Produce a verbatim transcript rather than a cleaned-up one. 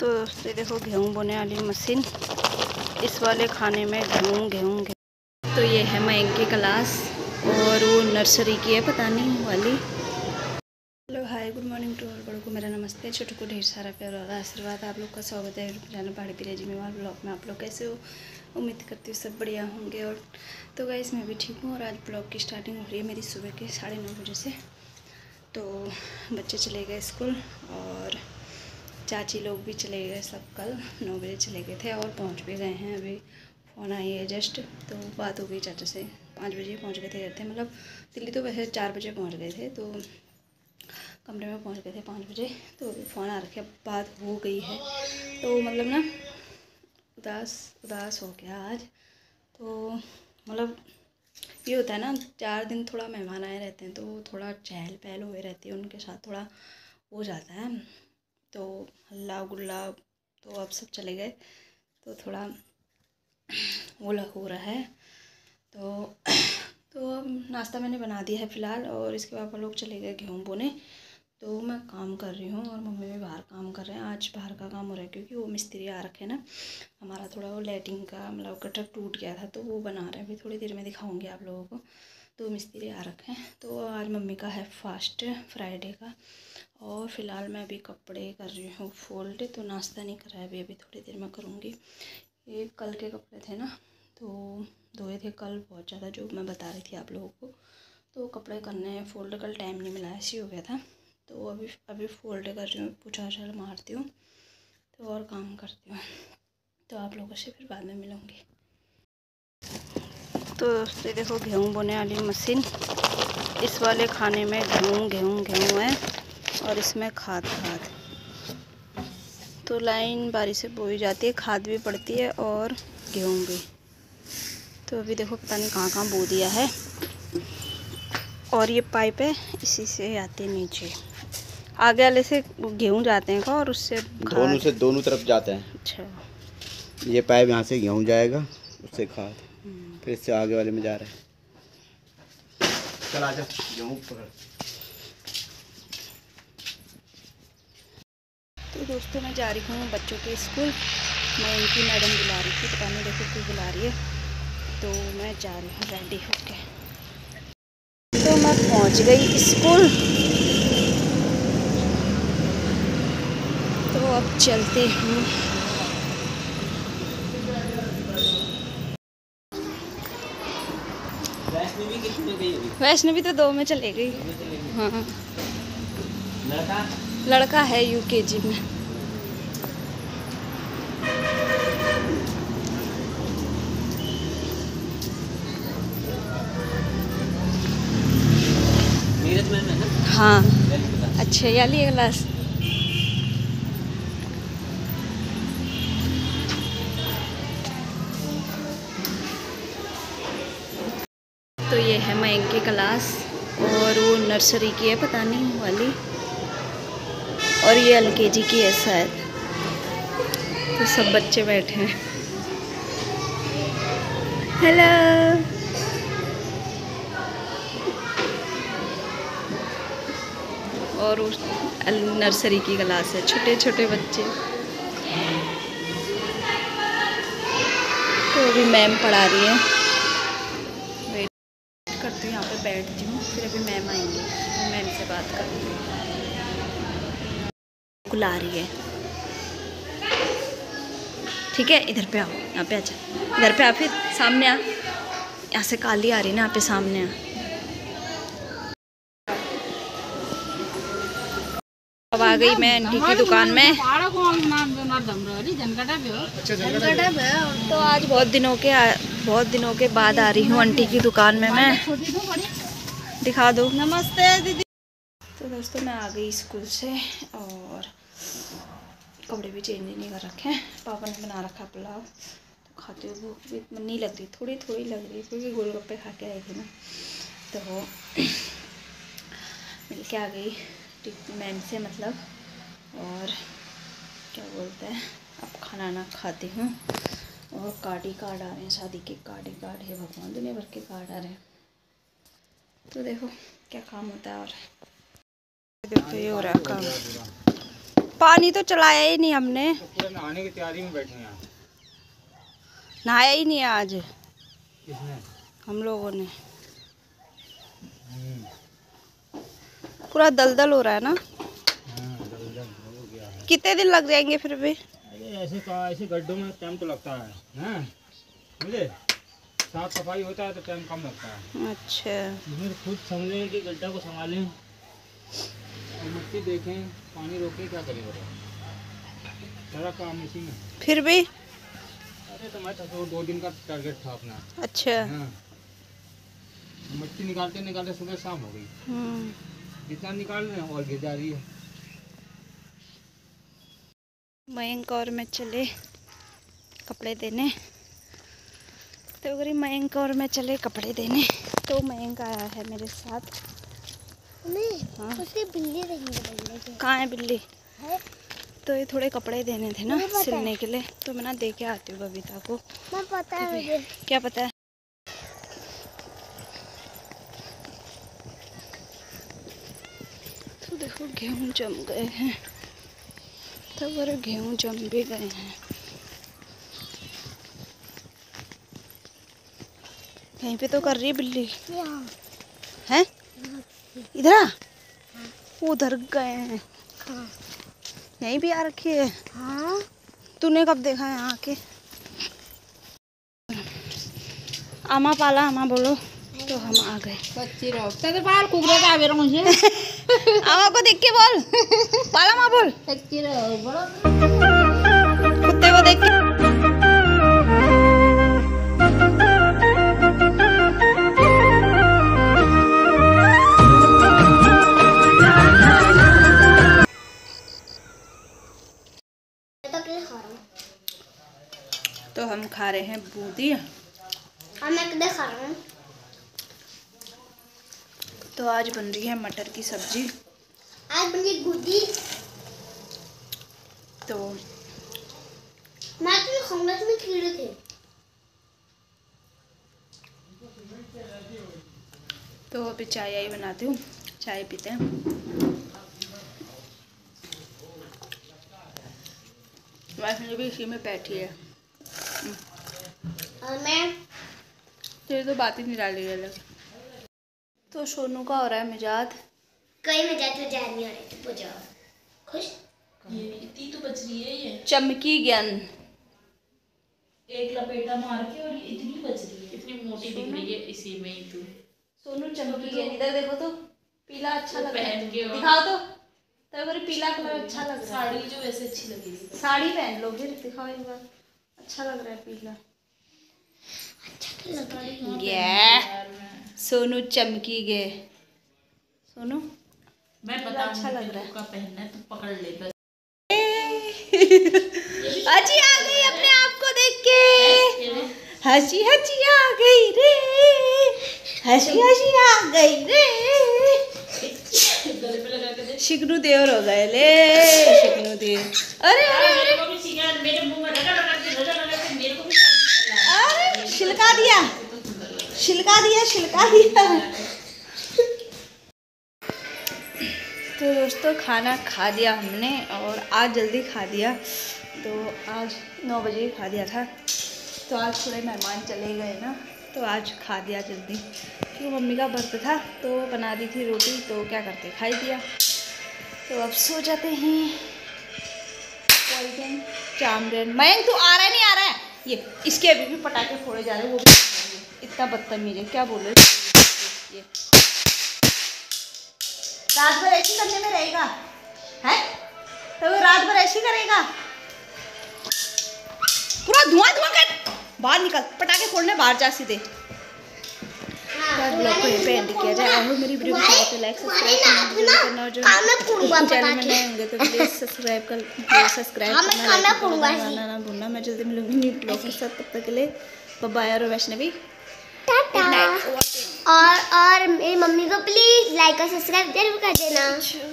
तो दोस्तों देखो गेहूँ बोने वाली मशीन, इस वाले खाने में गेहूँ गेहूँ गेहूँ। तो ये है मयंक की क्लास और वो नर्सरी की है, पता नहीं वाली। Hello hi good morning to all. बड़ों को मेरा नमस्ते, छोटों को ढेर सारा प्यार और आशीर्वाद। आप लोग का स्वागत है चैनल पहाड़ी पिरिया जी मेवाल ब्लॉग में। आप लोग कैसे हो? उम्मीद करती हूँ सब बढ़िया होंगे। और तो गाइस मैं भी ठीक हूँ और आज ब्लॉग की स्टार्टिंग हो रही है मेरी सुबह के साढ़े नौ बजे से। तो बच्चे चले गए स्कूल और चाची लोग भी चले गए, सब कल नौ बजे चले गए थे और पहुंच भी गए हैं। अभी फ़ोन आई है जस्ट, तो बात हो गई चाचा से। पाँच बजे पहुंच गए थे थे मतलब दिल्ली तो वैसे चार बजे पहुंच गए थे, तो कमरे में पहुंच गए थे पाँच बजे। तो अभी फ़ोन आ रखा, बात हो गई है। तो मतलब ना उदास उदास हो गया आज। तो मतलब ये होता है ना, चार दिन थोड़ा मेहमान आए रहते हैं तो थोड़ा चहल पहल हुए रहती है, उनके साथ थोड़ा हो जाता है। तो हल्ला गुल्ला, तो अब सब चले गए तो थोड़ा वो हो रहा है। तो तो अब नाश्ता मैंने बना दिया है फ़िलहाल, और इसके पापा लोग चले गए गेहूँ बोने। तो मैं काम कर रही हूँ और मम्मी भी बाहर काम कर रहे हैं। आज बाहर का काम हो रहा है क्योंकि वो मिस्त्री आ रखे हैं ना, हमारा थोड़ा वो लैट्रिन का मतलब गटर टूट गया था, तो वो बना रहे हैं। अभी थोड़ी देर में दिखाऊंगी आप लोगों को। तो मिस्त्री आ रखे हैं। तो आज मम्मी का है फास्ट फ्राइडे का, और फ़िलहाल मैं अभी कपड़े कर रही हूँ फोल्ड। तो नाश्ता नहीं करा है अभी, अभी थोड़ी देर में करूँगी। ये कल के कपड़े थे ना, तो धोए थे कल बहुत ज़्यादा, जो मैं बता रही थी आप लोगों को। तो कपड़े करने हैं फोल्ड, कल टाइम नहीं मिला, ऐसे हो गया था। तो अभी अभी फोल्ड कर रही हूँ, पूछा उछाल मारती हूँ तो और काम करती हूँ। तो आप लोगों से फिर बाद में मिलूँगी। तो दोस्तों देखो गेहूँ बोने वाली मशीन, इस वाले खाने में गेहूँ गेहूँ गेहूँ है और इसमें खाद खाद। तो लाइन बारी से बोई जाती है, खाद भी पड़ती है और गेहूँ भी। तो अभी देखो पता नहीं कहाँ कहाँ बो दिया है। और ये पाइप है, इसी से आते नीचे, आगे वाले से गेहूँ जाते हैं का, और उससे दोनों से दोनों तरफ जाते हैं। अच्छा, ये पाइप यहाँ से गेहूँ जाएगा, उससे खाद, फिर इससे आगे वाले में जा रहा है। चल आजा गेहूँ पकड़। तो दोस्तों मैं जा रही हूँ बच्चों के स्कूल। मैं इनकी मैडम बुला रही थी, पता नहीं देखो क्यों बुला रही है। तो मैं जा रही हूँ रेडी होके। तो मैं पहुँच गई स्कूल। तो अब चलते हूँ। वैष्णवी तो दो में चले गई। हाँ, लड़का लड़का है यूकेजी में। हाँ अच्छा, या लिए क्लास। तो ये है मयंक की क्लास और वो नर्सरी की है, पता नहीं वाली, और ये एलकेजी की है शायद। तो सब बच्चे बैठे हैं। हेलो। और उस नर्सरी की क्लास है, छोटे छोटे बच्चे। तो अभी मैम पढ़ा रही है, वेट करती हूँ, यहाँ पे बैठती हूँ, फिर अभी मैम आएंगे तो मैम से बात करूँगी। बुला रही है, ठीक है इधर पे आओ, यहाँ पे आजा, इधर पे आ, फिर सामने आ, यहाँ से काली आ रही ना, यहाँ पे सामने आ। अब आ गई मैं आंटी की दुकान में। तो आज बहुत दिनों के बहुत दिनों के बाद आ रही हूँ आंटी की दुकान में मैं। दिखा दो। नमस्ते दीदी। तो दोस्तों मैं आ गई स्कूल से और कपड़े भी चेंज नहीं कर रखे हैं। पापा ने बना रखा पुलाव, तो खाते हुए भूख भी नहीं लग रही, थोड़ी थोड़ी लग रही क्योंकि गोलगप्पे खा के आई थी ना। तो मिल के आ गई मैम से मतलब, और क्या बोलते हैं, अब खाना ना खाती हूँ। और कार्ड ही कार्ड आ रहे हैं, शादी के कार्ड ही कार्ड है, भगवान दुनिया भर के कार्ड आ रहे हैं। तो देखो क्या काम होता है। और देखो ये हो रहा है काम। पानी तो चलाया ही नहीं हमने, नहाने की तैयारी में बैठे हैं। नहाया ही नहीं आज। किसने? हम लोगों ने। पूरा दलदल हो रहा है ना। कितने दिन लग जाएंगे फिर भी? ऐसे कहा, ऐसे गड्ढों में टाइम तो लगता है ना, मुझे साफ सफाई होता है तो टाइम कम लगता है। अच्छा, इसमें खुद समझें कि गड्ढा को संभालें और मिट्टी देखें, पानी रोकें, क्या करें बताओ, सारा काम इसी में। फिर भी अरे तो मैं तो दो दिन का टारगेट था अपना। अच्छा। हाँ, मिट्टी निकालते निकालते सुबह शाम हो गई। जितना निकाल रहे हैं और गिर जा रही है। मयंक और मैं चले कपड़े देने, तो अगर मयंक और मैं चले कपड़े देने, तो मयंक आया है मेरे साथ। नहीं, हाँ, उसकी बिल्ली रहेंगे। कहाँ है बिल्ली? है? तो ये थोड़े कपड़े देने थे ना सिलने के लिए, तो मैं ना दे के आती हूँ बबीता को। मैं पता है मुझे। क्या पता है? तो देखो गेहूँ जम गए हैं, तो अगर गेहूँ जम भी गए हैं। यहीं पे तो कर रही है बिल्ली है। इधर आ, उधर गए हैं। हाँ। यहीं भी आ रखी है। हाँ। तूने कब देखा है यहाँ के? आमा पाला, आमा बोलो। तो हम आ गए। बच्ची रहो तो बाहर कुकरे का आवे मुझे। आमा को देख के बोल, पाला माँ बोल। बच्ची रहो बड़ो कुत्ते को देख के। तो हम खा रहे हैं बूंदी। मैं कदे खा रहा हूँ। तो आज बन रही है मटर की सब्जी। आज बनी गुदी। तो मैं तो खाऊंगा, इसमें कीड़े थे। तो अभी चाय आई बनाती हूँ, चाय पीते हैं। वैसे भी इसी में बैठी है। और मैं तेरे तो बात ही नहीं डाली है। तो सोनू का हो रहा है मिजाज। कहीं में जाते जा नहीं आ रहे थे, पूछो खुश। ये इतनी तो बच रही है, ये चमकी ज्ञान एक लपेटा मार के, और ये इतनी बच रही है, इतनी मोटी दिख रही है इसी में ही। तू सोनू चमकी ज्ञान, इधर देखो तो पीला अच्छा लग रहा है। पहन के दिखाओ तो, तो अगर पीला कलर अच्छा लग रहा है। साड़ी जो वैसे अच्छी लगेगी। साड़ी पहन लो फिर, दिखाओ एक बार। अच्छा लग रहा है पीला। ये सोनू चमकी गए। सोनू मैं पता अच्छा लग रहा है। का पहनना है तो पकड़ ले बस। हंसी आ गई अपने आप को देख के, हंसी हंसी आ गई रे, हंसी हंसी आ गई रे। गले पे लगा के दे। शिकनू देवर हो गए ले, शिकनू देवर। अरे अरे मेरे को भी सिखा, मेरे मुंह में लगा लगा के लगा लगा के मेरे को भी सिखा। अरे छिलका दिया, छिलका दिया, छिलका दिया। तो दोस्तों खाना खा दिया हमने, और आज जल्दी खा दिया। तो आज नौ बजे ही खा दिया था। तो आज थोड़े मेहमान चले गए ना, तो आज खा दिया जल्दी, क्योंकि मम्मी का व्रत था तो बना दी थी रोटी, तो क्या करते खाई दिया। तो अब सो जाते हैं। चामरेन मयंक तू आ रहा है नहीं आ रहा है? ये इसके अभी भी पटाखे फोड़े जा रहे हैं, वो भी इतना बदतमीज है, क्या बोल रहे ये। रात भर ऐसी करने में रहेगा है, तो वो रात भर ऐसी करेगा। पूरा धुआं धुआं कर, बाहर निकल, पटाखे फोड़ने बाहर जा सीधे। ब्लॉग को यहीं पे एंड किया जाए। आई होप मेरी वीडियो को अच्छा लगे, लाइक सब्सक्राइब करना, और जो चैनल में नए होंगे तो प्लीज सब्सक्राइब कर सब्सक्राइब करना, लाइक करना ना भूलना। मैं जल्दी मिलूंगी न्यू ब्लॉग के साथ, तब तक के लिए बाय बाय। और वैष्णवी टाटा। और और मेरी मम्मी को प्लीज लाइक और सब्सक्राइब जरूर कर देना।